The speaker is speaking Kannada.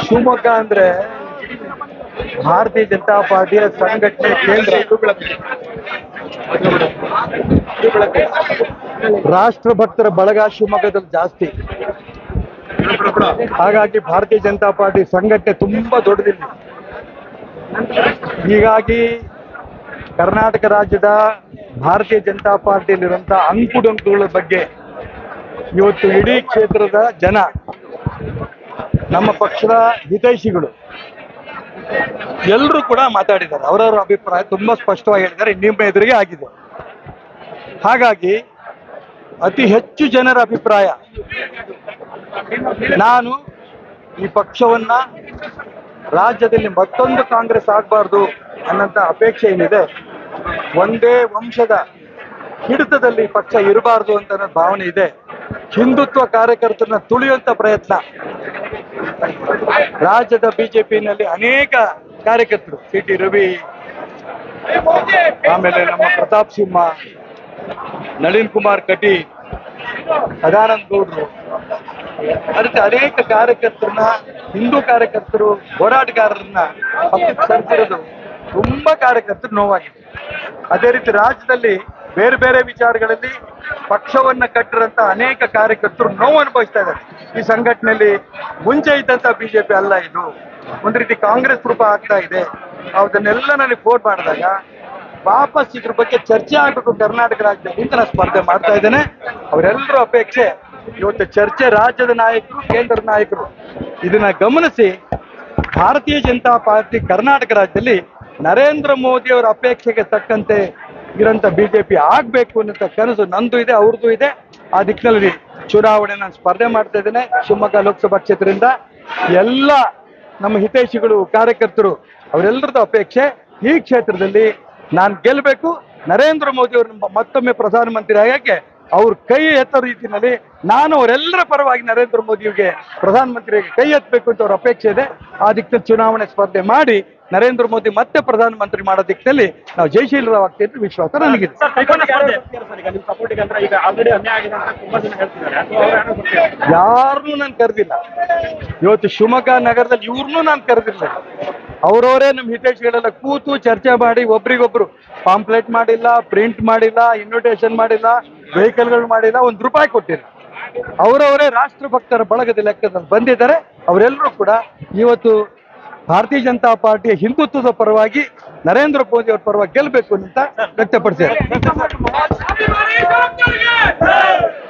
ಶಿವಮೊಗ್ಗ ಅಂದ್ರೆ ಭಾರತೀಯ ಜನತಾ ಪಾರ್ಟಿಯ ಸಂಘಟನೆ ಕೇಂದ್ರ. ರಾಷ್ಟ್ರಭಕ್ತರ ಬಳಗ ಶಿವಮೊಗ್ಗದಲ್ಲಿ ಜಾಸ್ತಿ. ಹಾಗಾಗಿ ಭಾರತೀಯ ಜನತಾ ಪಾರ್ಟಿ ಸಂಘಟನೆ ತುಂಬಾ ದೊಡ್ಡದಿಲ್ಲ. ಹೀಗಾಗಿ ಕರ್ನಾಟಕ ರಾಜ್ಯದ ಭಾರತೀಯ ಜನತಾ ಪಾರ್ಟಿಯಲ್ಲಿರುವಂತಹ ಅಂಕುಡೊಂಕುಗಳ ಬಗ್ಗೆ ಇವತ್ತು ಇಡೀ ಕ್ಷೇತ್ರದ ಜನ, ನಮ್ಮ ಪಕ್ಷದ ಹಿತೈಷಿಗಳು ಎಲ್ಲರೂ ಕೂಡ ಮಾತಾಡಿದ್ದಾರೆ. ಅವರವರ ಅಭಿಪ್ರಾಯ ತುಂಬಾ ಸ್ಪಷ್ಟವಾಗಿ ಹೇಳಿದ್ದಾರೆ, ನಿಮ್ಮ ಎದುರಿಗೆ ಆಗಿದೆ. ಹಾಗಾಗಿ ಅತಿ ಹೆಚ್ಚು ಜನರ ಅಭಿಪ್ರಾಯ, ನಾನು ಈ ಪಕ್ಷವನ್ನ ರಾಜ್ಯದಲ್ಲಿ ಮತ್ತೊಂದು ಕಾಂಗ್ರೆಸ್ ಆಗಬಾರ್ದು ಅನ್ನೋಂಥ ಅಪೇಕ್ಷೆ ಏನಿದೆ, ಒಂದೇ ವಂಶದ ಹಿಡಿತದಲ್ಲಿ ಪಕ್ಷ ಇರಬಾರ್ದು ಅಂತ ಅನ್ನೋ ಭಾವನೆ ಇದೆ. ಹಿಂದುತ್ವ ಕಾರ್ಯಕರ್ತರನ್ನ ತುಳಿಯುವಂತ ಪ್ರಯತ್ನ ರಾಜ್ಯದ ಬಿಜೆಪಿನಲ್ಲಿ ಅನೇಕ ಕಾರ್ಯಕರ್ತರು, ಸಿ ಟಿ ರವಿ, ಆಮೇಲೆ ನಮ್ಮ ಪ್ರತಾಪ್ ಸಿಂಹ, ನಳಿನ್ ಕುಮಾರ್ ಕಟೀಲ್, ಸದಾನಂದ ಗೌಡ್ರು, ಅದಕ್ಕೆ ಅನೇಕ ಕಾರ್ಯಕರ್ತರನ್ನ, ಹಿಂದೂ ಕಾರ್ಯಕರ್ತರು, ಹೋರಾಟಗಾರರನ್ನ ಪಕ್ಷಕ್ಕೆ ಸೇರಿಸಿರೋದು ತುಂಬಾ ಕಾರ್ಯಕರ್ತರು ನೋವಾಗಿದೆ. ಅದೇ ರೀತಿ ರಾಜ್ಯದಲ್ಲಿ ಬೇರೆ ಬೇರೆ ವಿಚಾರಗಳಲ್ಲಿ ಪಕ್ಷವನ್ನ ಕಟ್ಟಿರಂತ ಅನೇಕ ಕಾರ್ಯಕರ್ತರು ನೋವು ಅನುಭವಿಸ್ತಾ ಇದ್ದಾರೆ. ಈ ಸಂಘಟನೆಯಲ್ಲಿ ಮುಂಚೆ ಇದ್ದಂತ ಬಿಜೆಪಿ ಅಲ್ಲ, ಇದು ಒಂದ್ ರೀತಿ ಕಾಂಗ್ರೆಸ್ ರೂಪ ಆಗ್ತಾ ಇದೆ. ಅದನ್ನೆಲ್ಲ ನನಗೆ ಫೋನ್ ಮಾಡಿದಾಗ ವಾಪಸ್ ಇದ್ರ ಬಗ್ಗೆ ಚರ್ಚೆ ಆಗ್ಬೇಕು ಕರ್ನಾಟಕ ರಾಜ್ಯದಲ್ಲಿ ಅಂತ ನಾನು ಸ್ಪರ್ಧೆ ಮಾಡ್ತಾ ಇದ್ದೇನೆ. ಅವರೆಲ್ಲರೂ ಅಪೇಕ್ಷೆ ಇವತ್ತು ಚರ್ಚೆ, ರಾಜ್ಯದ ನಾಯಕರು, ಕೇಂದ್ರದ ನಾಯಕರು ಇದನ್ನ ಗಮನಿಸಿ ಭಾರತೀಯ ಜನತಾ ಪಾರ್ಟಿ ಕರ್ನಾಟಕ ರಾಜ್ಯದಲ್ಲಿ ನರೇಂದ್ರ ಮೋದಿ ಅವರ ಅಪೇಕ್ಷೆಗೆ ತಕ್ಕಂತೆ ಇರಂತ ಬಿಜೆಪಿ ಆಗ್ಬೇಕು ಅನ್ನೋ ಕನಸು ನಂದು ಇದೆ, ಅವ್ರದ್ದು ಇದೆ. ಆ ದಿಕ್ಕಿನಲ್ಲಿ ಚುನಾವಣೆ ನಾನು ಸ್ಪರ್ಧೆ ಮಾಡ್ತಾ ಇದ್ದೇನೆ. ಶಿವಮೊಗ್ಗ ಲೋಕಸಭಾ ಕ್ಷೇತ್ರದಿಂದ ಎಲ್ಲ ನಮ್ಮ ಹಿತೈಷಿಗಳು, ಕಾರ್ಯಕರ್ತರು ಅವರೆಲ್ಲರದ್ದು ಅಪೇಕ್ಷೆ ಈ ಕ್ಷೇತ್ರದಲ್ಲಿ ನಾನು ಗೆಲ್ಲಬೇಕು, ನರೇಂದ್ರ ಮೋದಿ ಅವ್ರನ್ನ ಮತ್ತೊಮ್ಮೆ ಪ್ರಧಾನಮಂತ್ರಿ ಆಗಕ್ಕೆ ಅವ್ರ ಕೈ ಎತ್ತೋ ರೀತಿಯಲ್ಲಿ ನಾನು ಅವರೆಲ್ಲರ ಪರವಾಗಿ ನರೇಂದ್ರ ಮೋದಿಗೆ ಪ್ರಧಾನಮಂತ್ರಿಗೆ ಕೈ ಎತ್ತಬೇಕು ಅಂತ ಅವ್ರ ಅಪೇಕ್ಷೆ ಇದೆ. ಆ ದಿಕ್ಕಿನಲ್ಲಿ ಚುನಾವಣೆ ಸ್ಪರ್ಧೆ ಮಾಡಿ ನರೇಂದ್ರ ಮೋದಿ ಮತ್ತೆ ಪ್ರಧಾನಮಂತ್ರಿ ಮಾಡೋ ದಿಕ್ಕಿನಲ್ಲಿ ನಾವು ಜಯಶೀಲರಾಗ್ತೀವಿ ಅಂತ ವಿಶ್ವಾಸ ನನಗಿದೆ. ಯಾರನ್ನೂ ನಾನು ಕರೆದಿಲ್ಲ. ಇವತ್ತು ಶಿವಮೊಗ್ಗ ನಗರದಲ್ಲಿ ಇವ್ರನ್ನೂ ನಾನು ಕರೆದಿಲ್ಲ. ಅವರವರೇ ನಮ್ಮ ಹಿತೈಷಿಗಳೆಲ್ಲ ಕೂತು ಚರ್ಚೆ ಮಾಡಿ ಒಬ್ರಿಗೊಬ್ರು ಪಾಂಪ್ಲೆಟ್ ಮಾಡಿಲ್ಲ, ಪ್ರಿಂಟ್ ಮಾಡಿಲ್ಲ, ಇನ್ವಿಟೇಷನ್ ಮಾಡಿಲ್ಲ, ವೆಹಿಕಲ್ಗಳು ಮಾಡಿಲ್ಲ, ₹1 ಕೊಟ್ಟಿಲ್ಲ. ಅವರವರೇ ರಾಷ್ಟ್ರಭಕ್ತರ ಬಳಗದ ಲೆಕ್ಕದಲ್ಲಿ ಬಂದಿದ್ದಾರೆ. ಅವರೆಲ್ಲರೂ ಕೂಡ ಇವತ್ತು ಭಾರತೀಯ ಜನತಾ ಪಾರ್ಟಿಯ ಹಿಂದುತ್ವದ ಪರವಾಗಿ ನರೇಂದ್ರ ಮೋದಿ ಅವರ ಪರವಾಗಿ ಗೆಲ್ಲಬೇಕು ಅಂತ ವ್ಯಕ್ತಪಡಿಸಿದ್ದಾರೆ.